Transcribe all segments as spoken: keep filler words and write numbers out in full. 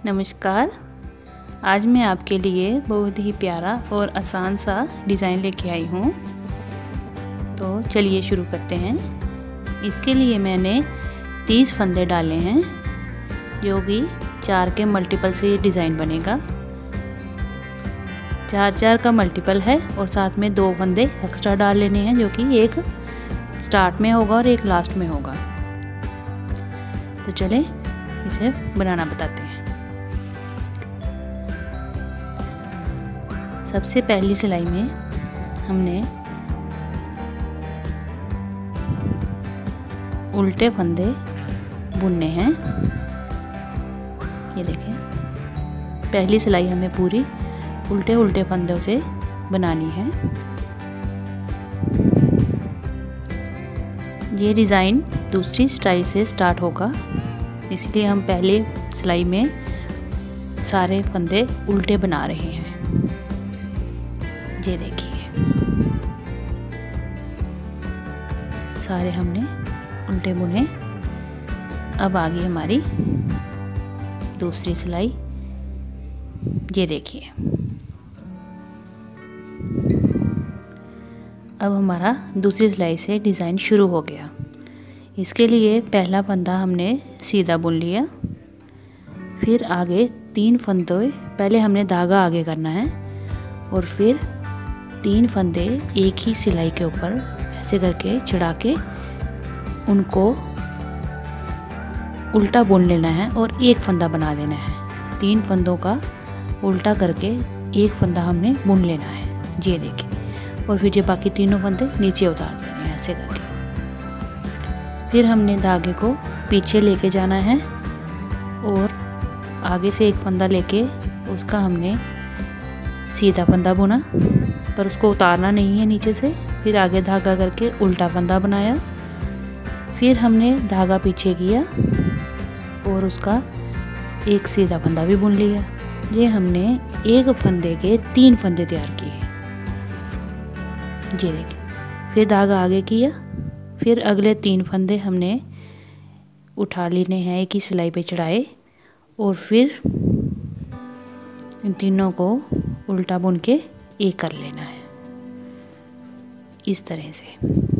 नमस्कार। आज मैं आपके लिए बहुत ही प्यारा और आसान सा डिज़ाइन लेके आई हूँ। तो चलिए शुरू करते हैं। इसके लिए मैंने तीस फंदे डाले हैं, जो कि चार के मल्टीपल से ये डिज़ाइन बनेगा। चार चार का मल्टीपल है और साथ में दो फंदे एक्स्ट्रा डाल लेने हैं, जो कि एक स्टार्ट में होगा और एक लास्ट में होगा। तो चले इसे बनाना बताते हैं। सबसे पहली सिलाई में हमने उल्टे फंदे बुनने हैं। ये देखें, पहली सिलाई हमें पूरी उल्टे उल्टे फंदों से बनानी है। ये डिज़ाइन दूसरी स्टाइल से स्टार्ट होगा, इसलिए हम पहले सिलाई में सारे फंदे उल्टे बना रहे हैं। ये देखिए, सारे हमने उल्टे बुने। अब आ गई हमारी दूसरी सिलाई। ये देखिए, अब हमारा दूसरी सिलाई से डिज़ाइन शुरू हो गया। इसके लिए पहला फंदा हमने सीधा बुन लिया, फिर आगे तीन फंदे, पहले हमने धागा आगे करना है और फिर तीन फंदे एक ही सिलाई के ऊपर ऐसे करके चढ़ा के उनको उल्टा बुन लेना है और एक फंदा बना देना है। तीन फंदों का उल्टा करके एक फंदा हमने बुन लेना है। ये देखिए, और फिर ये बाकी तीनों फंदे नीचे उतार देने हैं ऐसे करके। फिर हमने धागे को पीछे लेके जाना है और आगे से एक फंदा लेके उसका हमने सीधा फंदा बुना, पर उसको उतारना नहीं है नीचे से। फिर आगे धागा करके उल्टा फंदा बनाया, फिर हमने धागा पीछे किया और उसका एक सीधा फंदा भी बुन लिया। ये हमने एक फंदे के तीन फंदे तैयार किए। ये देखिए, फिर धागा आगे किया, फिर अगले तीन फंदे हमने उठा लेने हैं, एक ही सिलाई पे चढ़ाए और फिर इन तीनों को उल्टा बुन के एक कर लेना है इस तरह से।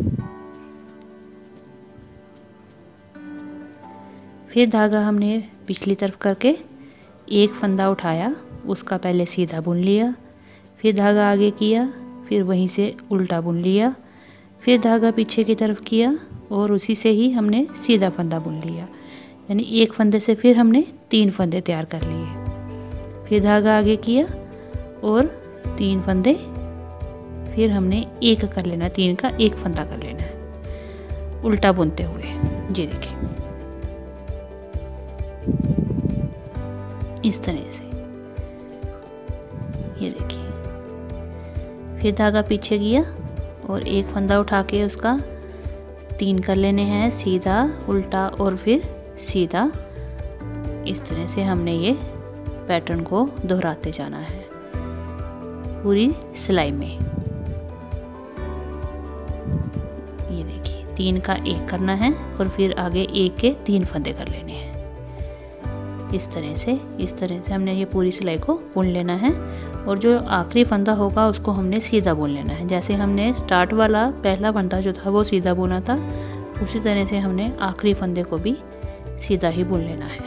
फिर धागा हमने पिछली तरफ करके एक फंदा उठाया, उसका पहले सीधा बुन लिया, फिर धागा आगे किया, फिर वहीं से उल्टा बुन लिया, फिर धागा पीछे की तरफ किया और उसी से ही हमने सीधा फंदा बुन लिया। यानी एक फंदे से फिर हमने तीन फंदे तैयार कर लिए। फिर धागा आगे किया और तीन फंदे, फिर हमने एक कर लेना, तीन का एक फंदा कर लेना है उल्टा बुनते हुए। ये देखिए, इस तरह से। ये देखिए, फिर धागा पीछे किया और एक फंदा उठा के उसका तीन कर लेने हैं, सीधा उल्टा और फिर सीधा। इस तरह से हमने ये पैटर्न को दोहराते जाना है पूरी सिलाई में। ये देखिए, तीन का एक करना है और फिर आगे एक के तीन फंदे कर लेने हैं इस तरह से। इस तरह से हमने ये पूरी सिलाई को बुन लेना है और जो आखिरी फंदा होगा उसको हमने सीधा बुन लेना है। जैसे हमने स्टार्ट वाला पहला फंदा जो था वो सीधा बुना था, उसी तरह से हमने आखिरी फंदे को भी सीधा ही बुन लेना है।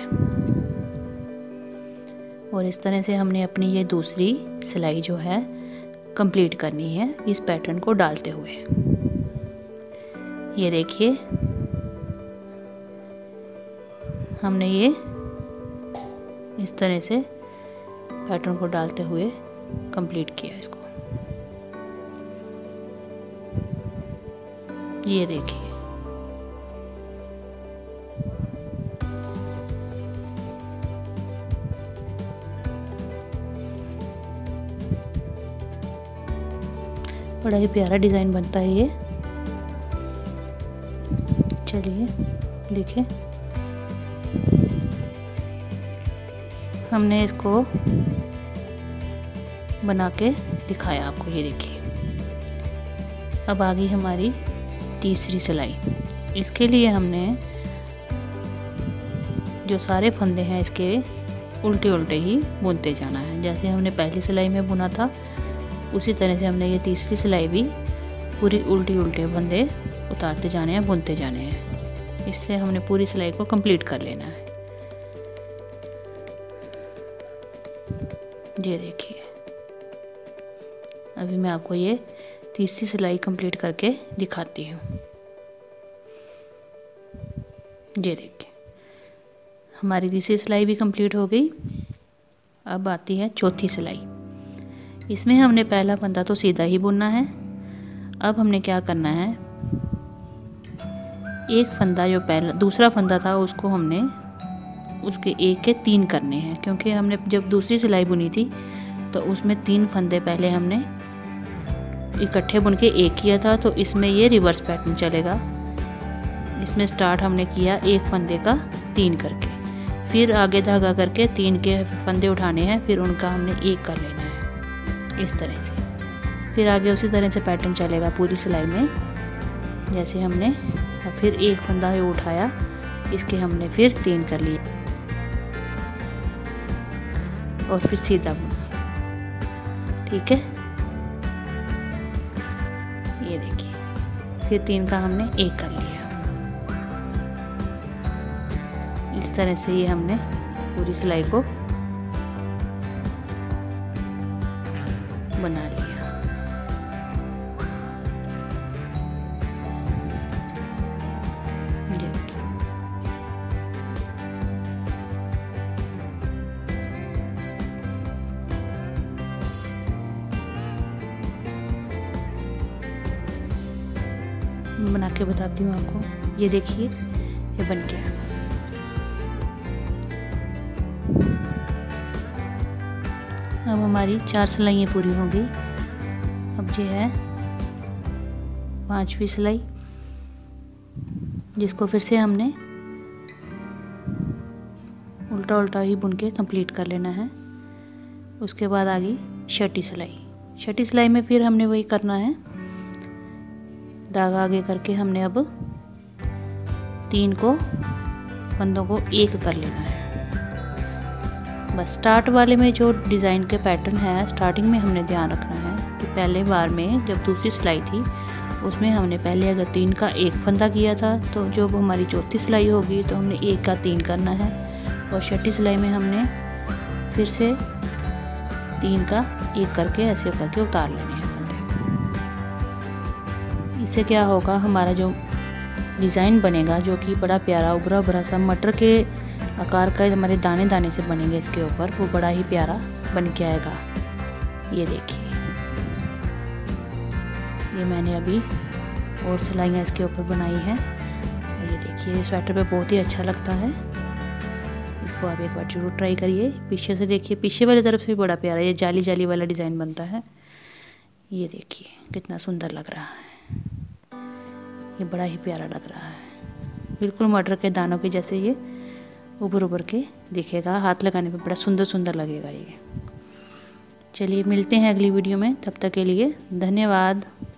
और इस तरह से हमने अपनी ये दूसरी सिलाई जो है कंप्लीट करनी है इस पैटर्न को डालते हुए। ये देखिए, हमने ये इस तरह से पैटर्न को डालते हुए कंप्लीट किया इसको। ये देखिए, बड़ा ही प्यारा डिज़ाइन बनता है ये। चलिए देखिए, हमने इसको बना के दिखाया आपको। ये देखिए, अब आ गई हमारी तीसरी सिलाई। इसके लिए हमने जो सारे फंदे हैं इसके उल्टे उल्टे ही बुनते जाना है। जैसे हमने पहली सिलाई में बुना था उसी तरह से हमने ये तीसरी सिलाई भी पूरी उल्टी उल्टे फंदे उतारते जाने हैं, बुनते जाने हैं। इससे हमने पूरी सिलाई को कंप्लीट कर लेना है। ये देखिए, अभी मैं आपको ये तीसरी सिलाई कंप्लीट करके दिखाती हूँ। ये देखिए, हमारी तीसरी सिलाई भी कंप्लीट हो गई। अब आती है चौथी सिलाई। इसमें हमने पहला फंदा तो सीधा ही बुनना है। अब हमने क्या करना है, एक फंदा जो पहला दूसरा फंदा था उसको हमने उसके एक के तीन करने हैं, क्योंकि हमने जब दूसरी सिलाई बुनी थी तो उसमें तीन फंदे पहले हमने इकट्ठे बुन के एक किया था, तो इसमें ये रिवर्स पैटर्न चलेगा। इसमें स्टार्ट हमने किया एक फंदे का तीन करके, फिर आगे धागा करके तीन के फंदे उठाने हैं, फिर उनका हमने एक कर लेना है इस तरह से। फिर आगे उसी तरह से पैटर्न चलेगा पूरी सिलाई में। जैसे हमने फिर एक फंदा उठाया, इसके हमने फिर तीन कर लिए और फिर सीधा बुना। ठीक है, ये देखिए, फिर तीन का हमने एक कर लिया। इस तरह से ये हमने पूरी सिलाई को बना लिया। बना के बताती हूँ आपको। ये देखिए, ये बन गया। अब हमारी चार सिलाइयाँ पूरी हो गई। अब ये है पांचवी सिलाई, जिसको फिर से हमने उल्टा उल्टा ही बुन के कंप्लीट कर लेना है। उसके बाद आ गई छठी सिलाई। छठी सिलाई में फिर हमने वही करना है, धागा आगे करके हमने अब तीन को फंदों को एक कर लेना है। बस स्टार्ट वाले में जो डिज़ाइन के पैटर्न है, स्टार्टिंग में हमने ध्यान रखना है कि पहले बार में जब दूसरी सिलाई थी उसमें हमने पहले अगर तीन का एक फंदा किया था, तो जब हमारी चौथी सिलाई होगी तो हमने एक का तीन करना है, और छठी सिलाई में हमने फिर से तीन का एक करके ऐसे करके उतार लेने हैं फंदे। इससे क्या होगा, हमारा जो डिज़ाइन बनेगा जो कि बड़ा प्यारा उभरा उभरा सा मटर के आकार का हमारे दाने दाने से बनेंगे इसके ऊपर, वो बड़ा ही प्यारा बन के आएगा। ये देखिए, ये मैंने अभी और सिलाइयाँ इसके ऊपर बनाई हैं, और ये देखिए स्वेटर पे बहुत ही अच्छा लगता है। इसको आप एक बार जरूर ट्राई करिए। पीछे से देखिए, पीछे वाली तरफ से भी बड़ा प्यारा ये जाली जाली वाला डिज़ाइन बनता है। ये देखिए कितना सुंदर लग रहा है, ये बड़ा ही प्यारा लग रहा है। बिल्कुल मटर के दानों के जैसे ये उभर उभर के दिखेगा, हाथ लगाने पे बड़ा सुंदर सुंदर लगेगा ये। चलिए मिलते हैं अगली वीडियो में, तब तक के लिए धन्यवाद।